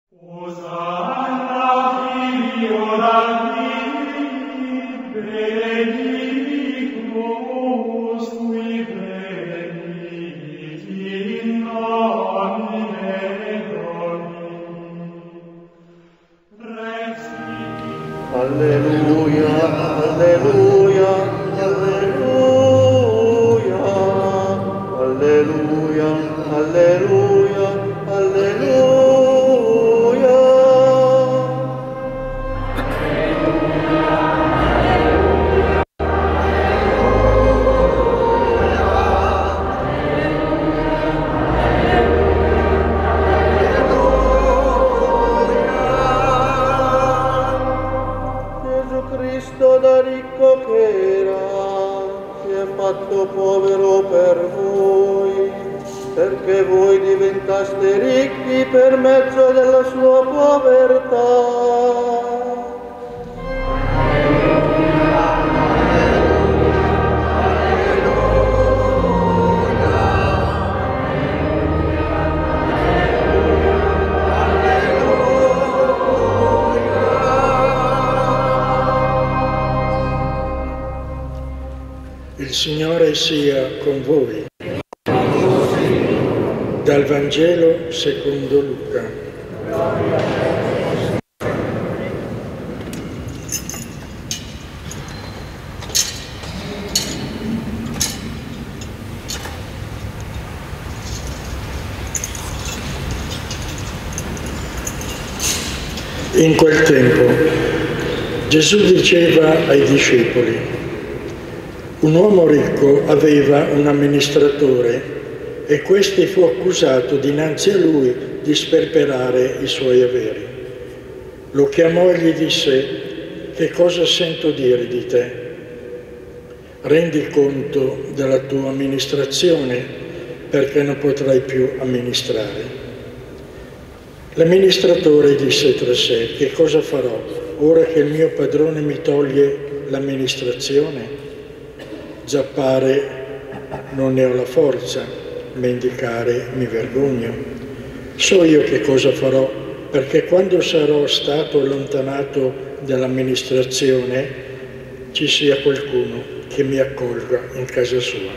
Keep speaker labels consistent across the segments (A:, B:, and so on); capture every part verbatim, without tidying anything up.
A: Alleluia, alleluia, alleluia, alleluia, alleluia, alleluia. Da ricco che era, si è fatto povero per voi, perché voi diventaste ricchi per mezzo della sua povertà.
B: Il Signore sia con voi. Dal Vangelo secondo Luca. In quel tempo Gesù diceva ai discepoli: un uomo ricco aveva un amministratore e questi fu accusato dinanzi a lui di sperperare i suoi averi. Lo chiamò e gli disse: che cosa sento dire di te? Rendi conto della tua amministrazione, perché non potrai più amministrare. L'amministratore disse tra sé: che cosa farò ora che il mio padrone mi toglie l'amministrazione? Già pare non ne ho la forza, mendicare mi vergogno. So io che cosa farò, perché quando sarò stato allontanato dall'amministrazione ci sia qualcuno che mi accolga in casa sua.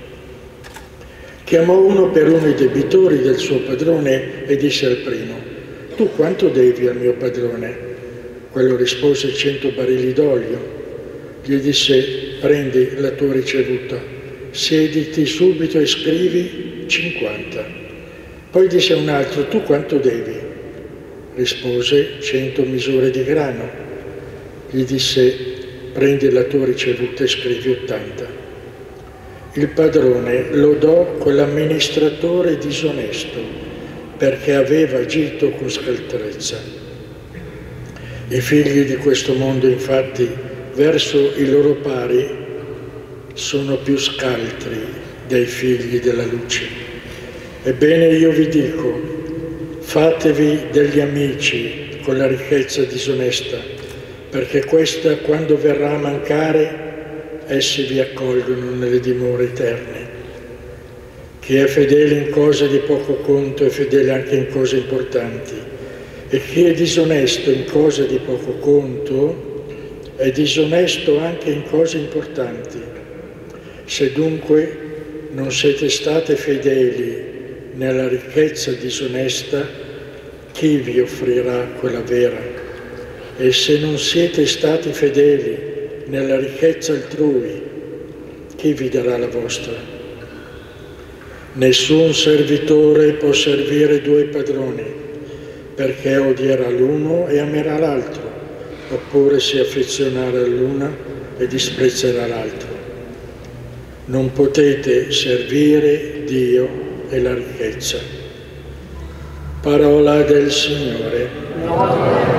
B: Chiamò uno per uno i debitori del suo padrone e disse al primo: tu quanto devi al mio padrone? Quello rispose: cento barili d'olio. Gli disse: prendi la tua ricevuta, siediti subito e scrivi cinquanta. Poi disse a un altro: tu quanto devi? Rispose: cento misure di grano. Gli disse: prendi la tua ricevuta e scrivi ottanta. Il padrone lodò quell'amministratore disonesto perché aveva agito con scaltrezza. I figli di questo mondo, infatti, verso i loro pari sono più scaltri dei figli della luce. Ebbene io vi dico, fatevi degli amici con la ricchezza disonesta, perché questa, quando verrà a mancare, essi vi accolgono nelle dimore eterne. Chi è fedele in cose di poco conto è fedele anche in cose importanti, e chi è disonesto in cose di poco conto è disonesto anche in cose importanti. Se dunque non siete state fedeli nella ricchezza disonesta, chi vi offrirà quella vera? E se non siete stati fedeli nella ricchezza altrui, chi vi darà la vostra? Nessun servitore può servire due padroni, perché odierà l'uno e amerà l'altro, oppure si affezionerà all'una e disprezzerà l'altro. Non potete servire Dio e la ricchezza. Parola del Signore.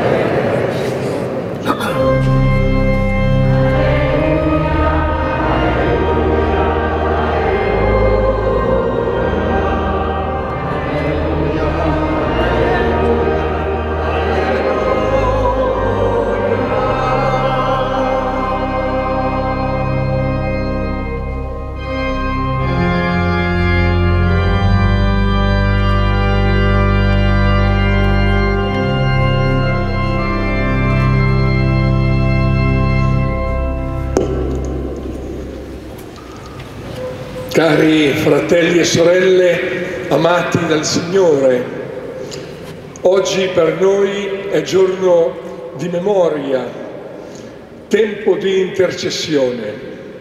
C: Cari fratelli e sorelle amati dal Signore, oggi per noi è giorno di memoria, tempo di intercessione.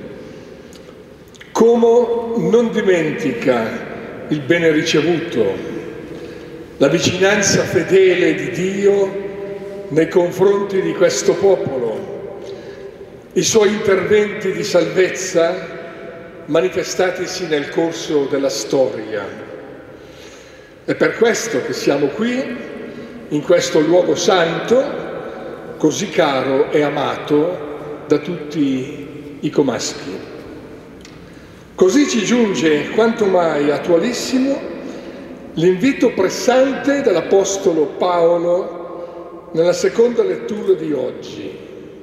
C: Como non dimentica il bene ricevuto, la vicinanza fedele di Dio nei confronti di questo popolo, i suoi interventi di salvezza manifestatisi nel corso della storia. È per questo che siamo qui, in questo luogo santo, così caro e amato da tutti i comaschi. Così ci giunge quanto mai attualissimo l'invito pressante dell'Apostolo Paolo nella seconda lettura di oggi.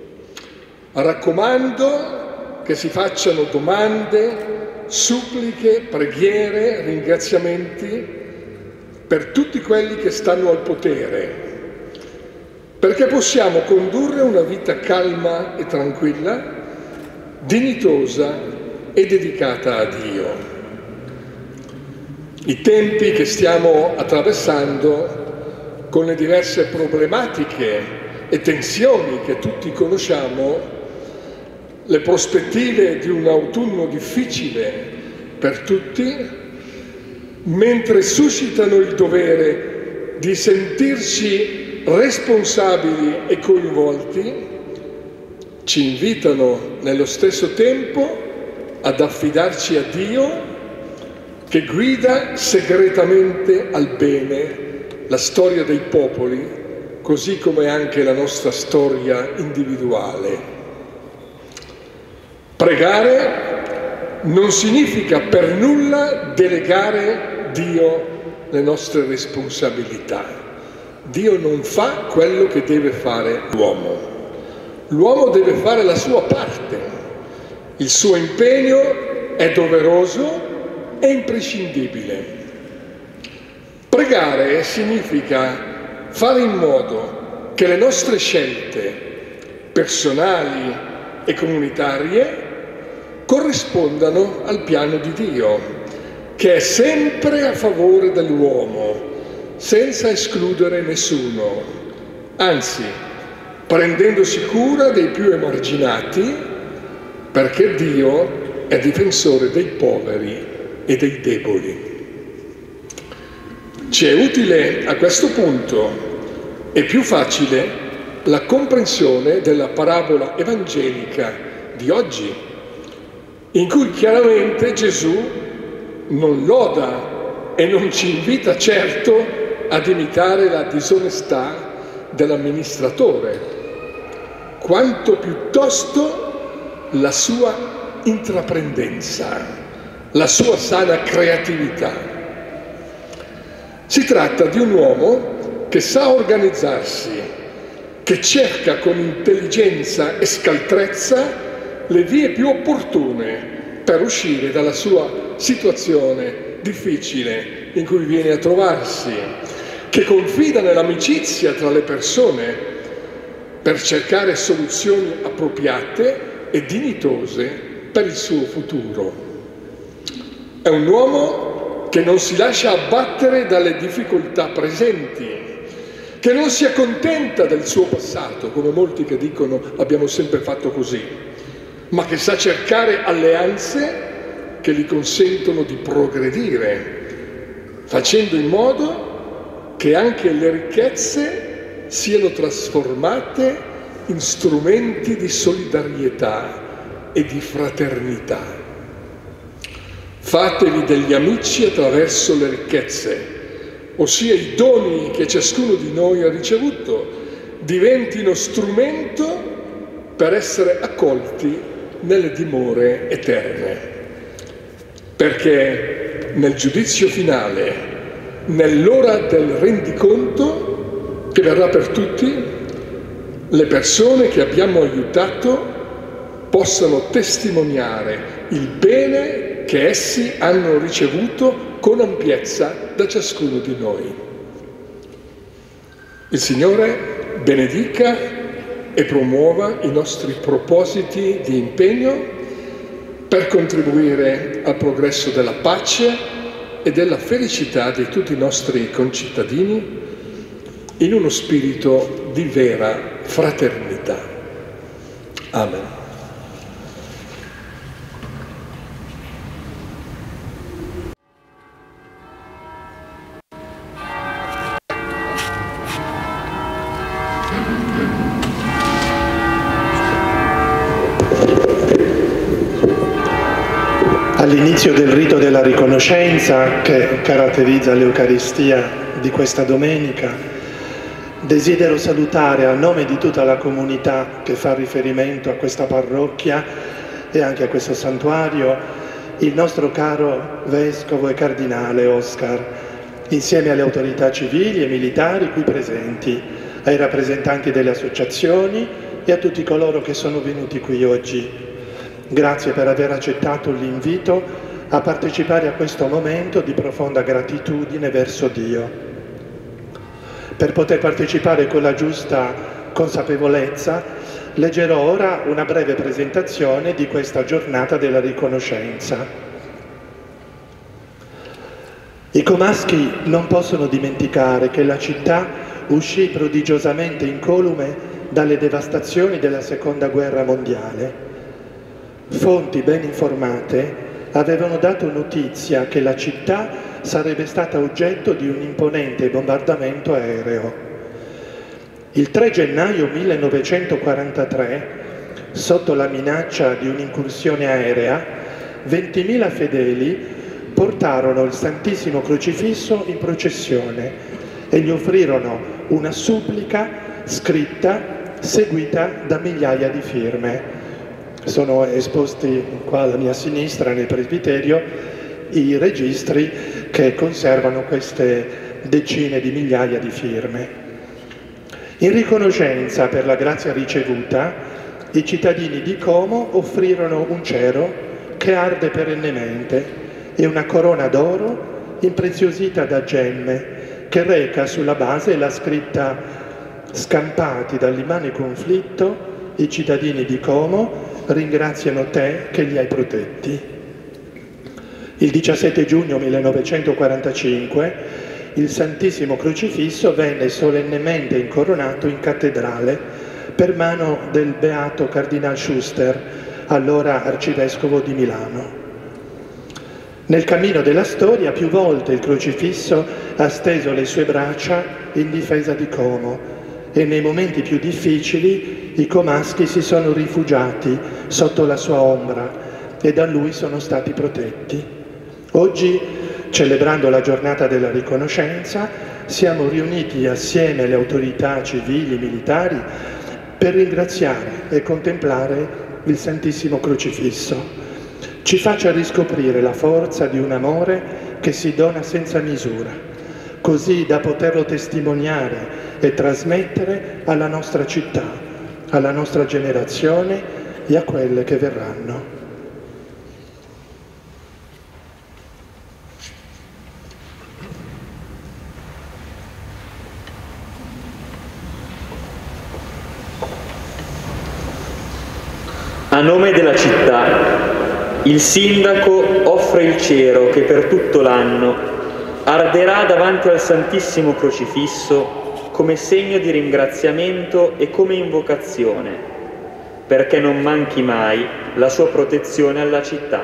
C: Raccomando che si facciano domande, suppliche, preghiere, ringraziamenti per tutti quelli che stanno al potere, perché possiamo condurre una vita calma e tranquilla, dignitosa e dedicata a Dio. I tempi che stiamo attraversando, con le diverse problematiche e tensioni che tutti conosciamo, le prospettive di un autunno difficile per tutti, mentre suscitano il dovere di sentirci responsabili e coinvolti, ci invitano nello stesso tempo ad affidarci a Dio che guida segretamente al bene la storia dei popoli, così come anche la nostra storia individuale. Pregare non significa per nulla delegare Dio le nostre responsabilità. Dio non fa quello che deve fare l'uomo. L'uomo deve fare la sua parte. Il suo impegno è doveroso e imprescindibile. Pregare significa fare in modo che le nostre scelte personali e comunitarie corrispondano al piano di Dio, che è sempre a favore dell'uomo, senza escludere nessuno, anzi, prendendosi cura dei più emarginati, perché Dio è difensore dei poveri e dei deboli. Ci è utile a questo punto e più facile la comprensione della parabola evangelica di oggi, in cui chiaramente Gesù non loda e non ci invita certo ad imitare la disonestà dell'amministratore, quanto piuttosto la sua intraprendenza, la sua sana creatività. Si tratta di un uomo che sa organizzarsi, che cerca con intelligenza e scaltrezza le vie più opportune per uscire dalla sua situazione difficile in cui viene a trovarsi, che confida nell'amicizia tra le persone per cercare soluzioni appropriate e dignitose per il suo futuro. È un uomo che non si lascia abbattere dalle difficoltà presenti, che non si accontenta del suo passato, come molti che dicono abbiamo sempre fatto così, ma che sa cercare alleanze che gli consentono di progredire, facendo in modo che anche le ricchezze siano trasformate in strumenti di solidarietà e di fraternità. Fatevi degli amici attraverso le ricchezze, ossia i doni che ciascuno di noi ha ricevuto diventino strumento per essere accolti nelle dimore eterne, perché nel giudizio finale, nell'ora del rendiconto che verrà per tutti, le persone che abbiamo aiutato possano testimoniare il bene che essi hanno ricevuto con ampiezza da ciascuno di noi. Il Signore benedica e promuova i nostri propositi di impegno per contribuire al progresso della pace e della felicità di tutti i nostri concittadini in uno spirito di vera fraternità. Amen.
D: All'inizio del rito della riconoscenza che caratterizza l'Eucaristia di questa domenica, desidero salutare a nome di tutta la comunità che fa riferimento a questa parrocchia e anche a questo santuario il nostro caro Vescovo e Cardinale Oscar, insieme alle autorità civili e militari qui presenti, ai rappresentanti delle associazioni e a tutti coloro che sono venuti qui oggi. Grazie per aver accettato l'invito a partecipare a questo momento di profonda gratitudine verso Dio. Per poter partecipare con la giusta consapevolezza, leggerò ora una breve presentazione di questa giornata della riconoscenza. I comaschi non possono dimenticare che la città uscì prodigiosamente incolume dalle devastazioni della Seconda Guerra Mondiale. Fonti ben informate avevano dato notizia che la città sarebbe stata oggetto di un imponente bombardamento aereo. Il tre gennaio millenovecentoquarantatré, sotto la minaccia di un'incursione aerea, ventimila fedeli portarono il Santissimo Crocifisso in processione e gli offrirono una supplica scritta seguita da migliaia di firme. Sono esposti qua alla mia sinistra nel presbiterio i registri che conservano queste decine di migliaia di firme. In riconoscenza per la grazia ricevuta, i cittadini di Como offrirono un cero che arde perennemente e una corona d'oro impreziosita da gemme che reca sulla base la scritta: scampati dall'immane conflitto, i cittadini di Como ringraziano te che li hai protetti. Il diciassette giugno millenovecentoquarantacinque il Santissimo Crocifisso venne solennemente incoronato in cattedrale per mano del beato Cardinal Schuster, allora arcivescovo di Milano. Nel cammino della storia più volte il Crocifisso ha steso le sue braccia in difesa di Como e nei momenti più difficili i comaschi si sono rifugiati sotto la sua ombra e da lui sono stati protetti. Oggi, celebrando la giornata della riconoscenza, siamo riuniti assieme alle autorità civili e militari per ringraziare e contemplare il Santissimo Crocifisso. Ci faccia riscoprire la forza di un amore che si dona senza misura, così da poterlo testimoniare e trasmettere alla nostra città, alla nostra generazione e a quelle che verranno.
E: A nome della città, il sindaco offre il cero che per tutto l'anno arderà davanti al Santissimo Crocifisso come segno di ringraziamento e come invocazione, perché non manchi mai la sua protezione alla città.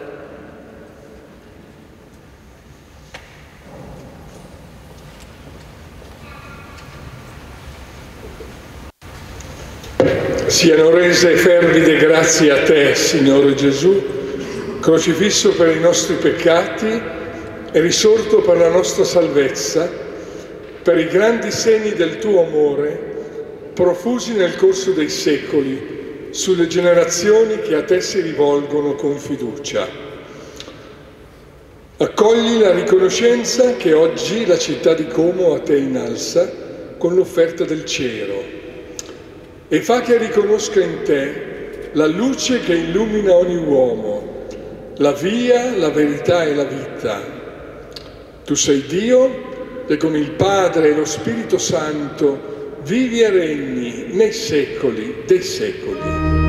C: Siano rese fervide grazie a te, Signore Gesù, crocifisso per i nostri peccati e risorto per la nostra salvezza, per i grandi segni del tuo amore profusi nel corso dei secoli sulle generazioni che a te si rivolgono con fiducia. Accogli la riconoscenza che oggi la città di Como a te innalza con l'offerta del cero e fa che riconosca in te la luce che illumina ogni uomo, la via, la verità e la vita. Tu sei Dio e con il Padre e lo Spirito Santo vivi e regni nei secoli dei secoli.